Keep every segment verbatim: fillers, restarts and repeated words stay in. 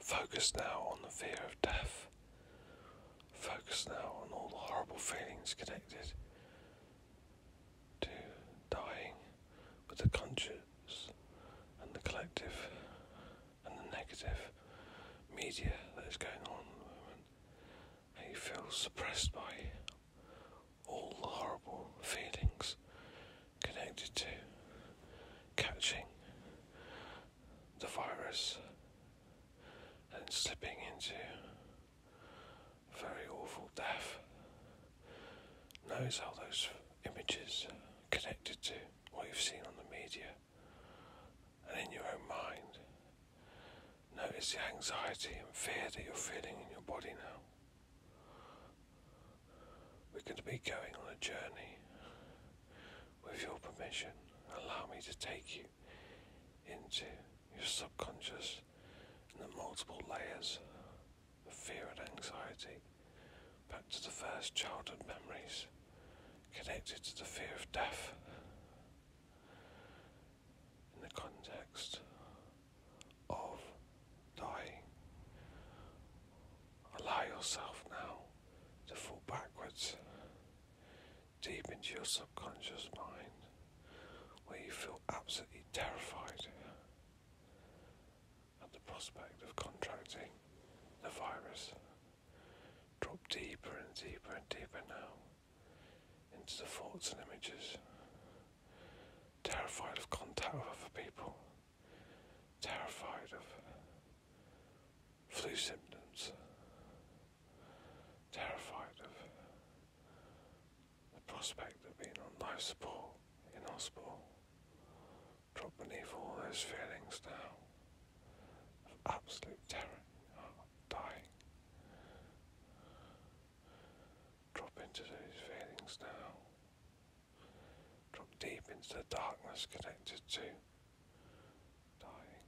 Focus now on the fear of death. Focus now on all the horrible feelings connected to dying, with the conscious and the collective and the negative media that is going on at the moment. How you feel suppressed by all the horrible feelings connected to catching the virus and slipping into very awful death. Notice how those images connected to what you've seen on the media and in your own mind. Notice the anxiety and fear that you're feeling in your body now. We're going to be going on a journey. With your permission, allow me to take you into your subconscious and the multiple layers of fear and anxiety, back to the first childhood memories connected to the fear of death, in the context of dying. Allow yourself now to fall backwards deep into your subconscious mind, where you feel absolutely terrified at the prospect of contracting the virus. Drop deeper and deeper and deeper now into the thoughts and images. Terrified of contact with other people. Terrified of flu symptoms. Terrified of the prospect of being on life support in hospital. Drop beneath all those feelings now of absolute terror, dying. Drop into those feelings now. Drop deep into the darkness connected to dying.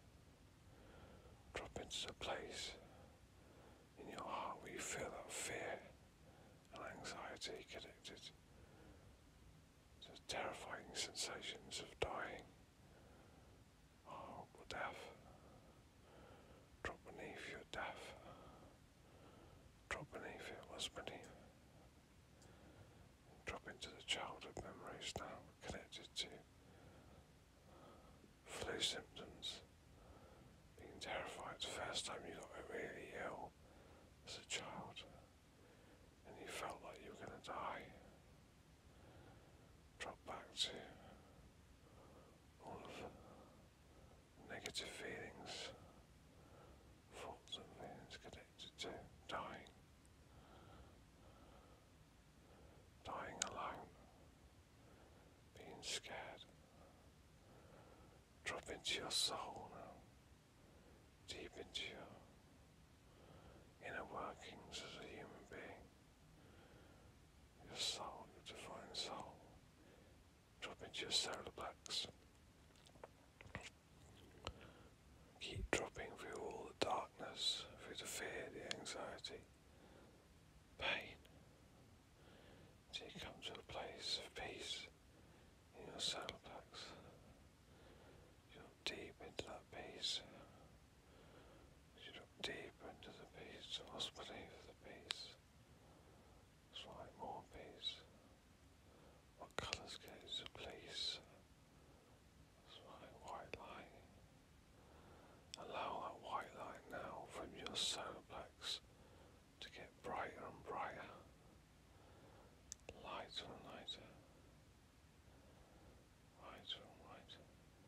Drop into the place in your heart where you feel that fear and anxiety connected to terrifying sensations of dying, horrible death. Drop beneath your death. Drop beneath it, what's beneath. Drop into the childhood memories now connected to flu symptoms, being terrified the first time you got really ill as a child and you felt like you were going to die. Drop back to all of the negative feelings, thoughts and feelings connected to dying. Dying alone, being scared. Drop into your soul now, deep into your inner workings as a human being. Your soul, your divine soul. Drop into your solar plex. Keep dropping through all the darkness, through the fear, the anxiety, pain, till you come to a place of peace in your solar plex. You drop deep into that peace. You drop deeper into the peace. What's beneath the peace? It's like more peace. What colours get into peace? It's like white light. Allow that white light now from your solar plex to get brighter and brighter. Lighter and lighter. Lighter and lighter.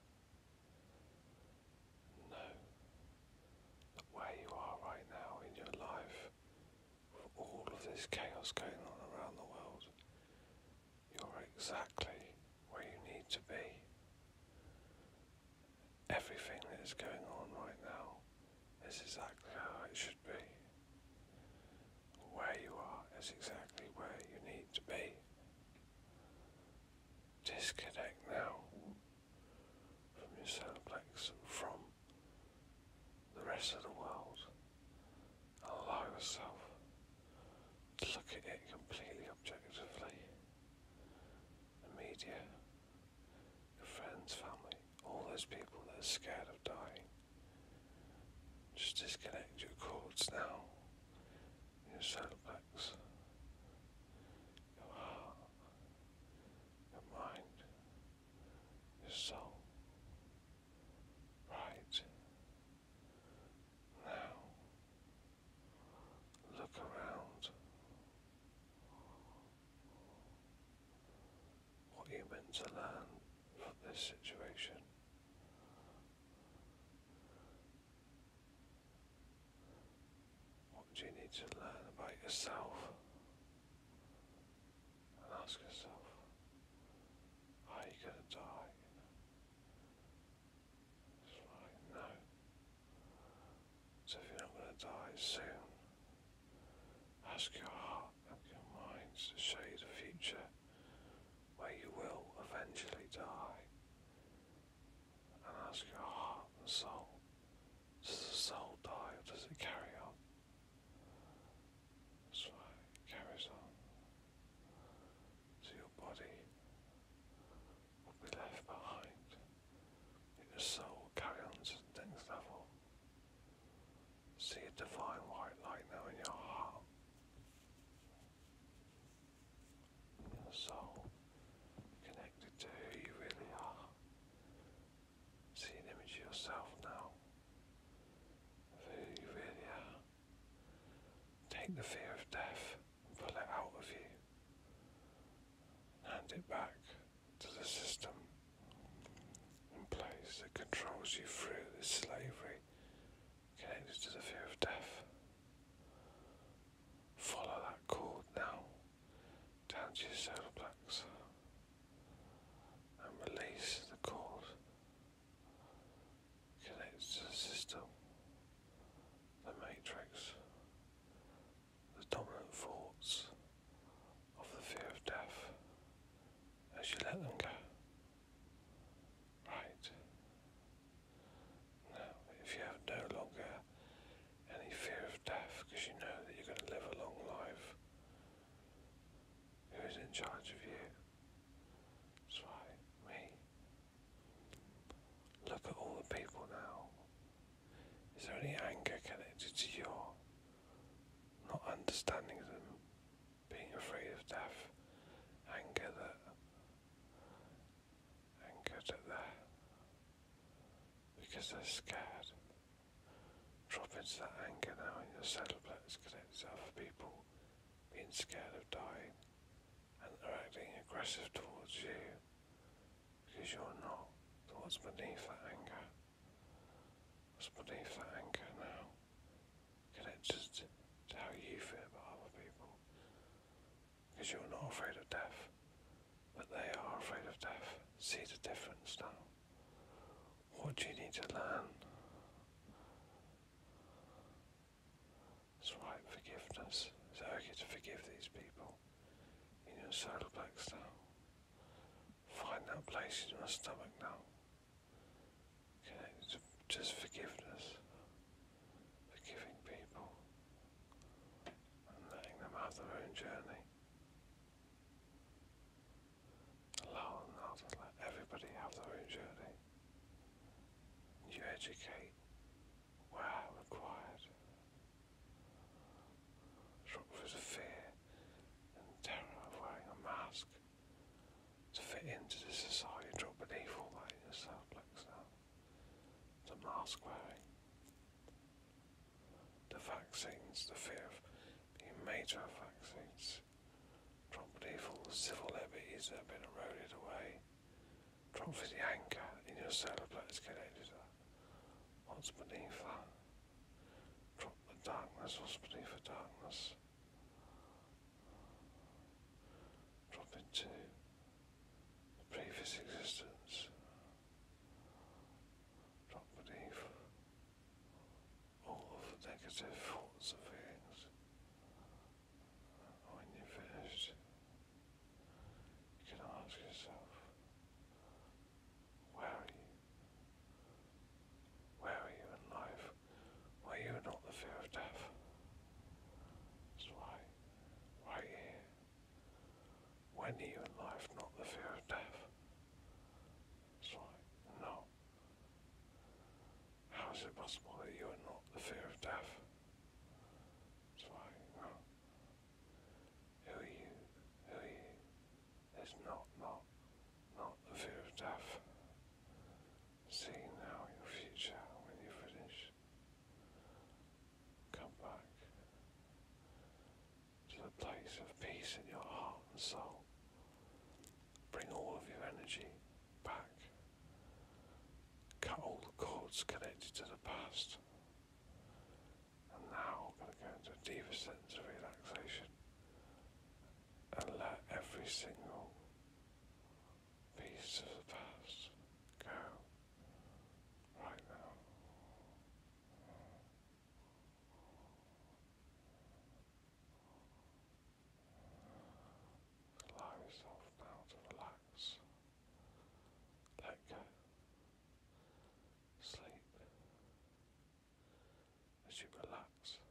Know that where you are right now in your life, with all of this chaos going on around the world, you're exactly where you need to be. Everything that is going on right now is exactly how it should be. Where you are is exactly where you need to be. Disconnect now from your solar plex and from the rest of the world. Allow yourself to look at it completely objectively. The media, your friends, family, all those people that are scared of dying. Just Just disconnect your cords now. Your solar plex, your heart, your mind, your soul. Right now, look around. What are you meant to learn from this situation? What do you need to learn about yourself? And ask yourself, are you going to die? That's right, no. So if you're not going to die soon, ask your heart and your mind to show you the future where you will eventually die. And ask your heart and soul, does the soul die or does it carry on? That's right, it carries on. So your body will be left behind, but your soul will carry on to the next level. See a divine white light now in your heart, in your soul, connected to who you really are. See an image of yourself now, of who you really are. Take the fear of death and pull it out of you. Hand it back to the system in place that controls you through this slavery connected to the fear of death. Follow that cord now down to your solar plex and release the cord connected to the system, the matrix, the dominant thoughts of the fear of death as you let them go. Right. Now, if you have no longer any fear of death because you know that you're going to live a long life, who is in charge of you? That's right, me. Look at all the people now. Is there any anger connected to your not understanding them, being afraid of death? Anger that, anger that they're, because they're scared. Drop into that anger now in your solar plex connected to other people being scared of dying and are acting aggressive towards you because you're not. So what's beneath that anger? What's beneath that anger now? Connected to how you feel about other people. Because you're not afraid of death, but they are afraid of death. See the difference now. What do you need to learn? That's right, forgiveness. Is it okay to forgive these people in your solar plex now? Find that place in your stomach now. Connected to just forgiveness. Forgiving people. And letting them have their own journey. Allow them now to let everybody have their own journey. You educate where required. Drop through the fear and terror of wearing a mask to fit into this society. Drop beneath all that in your solar plex now. The mask wearing, the vaccines, the fear of being made to have vaccines. Drop beneath all the civil liberties that have been eroded away. Drop through the anger in your solar plex connected to that. What's beneath that? Drop the darkness. What's beneath the darkness? Drop into the previous existence. Drop beneath all of the negative thoughts and feelings. When you're finished, you can ask yourself, where are you? Where are you in life? Where you are not the fear of death? That's why, right here. When are you in life not the fear of death? That's right, no. How's is it possible that you are not the fear of death? That's right. No. Who are you? Who are you? There's not, not, not the fear of death. See now your future when you finish. Come back to the place of peace in your heart and soul. Bring all of your energy back. Cut all the cords connected to the past. And now we're going to go into a deeper sense of relaxation and let every single piece of the past go right now. Allow yourself now to relax. Let go. Sleep. As you relax,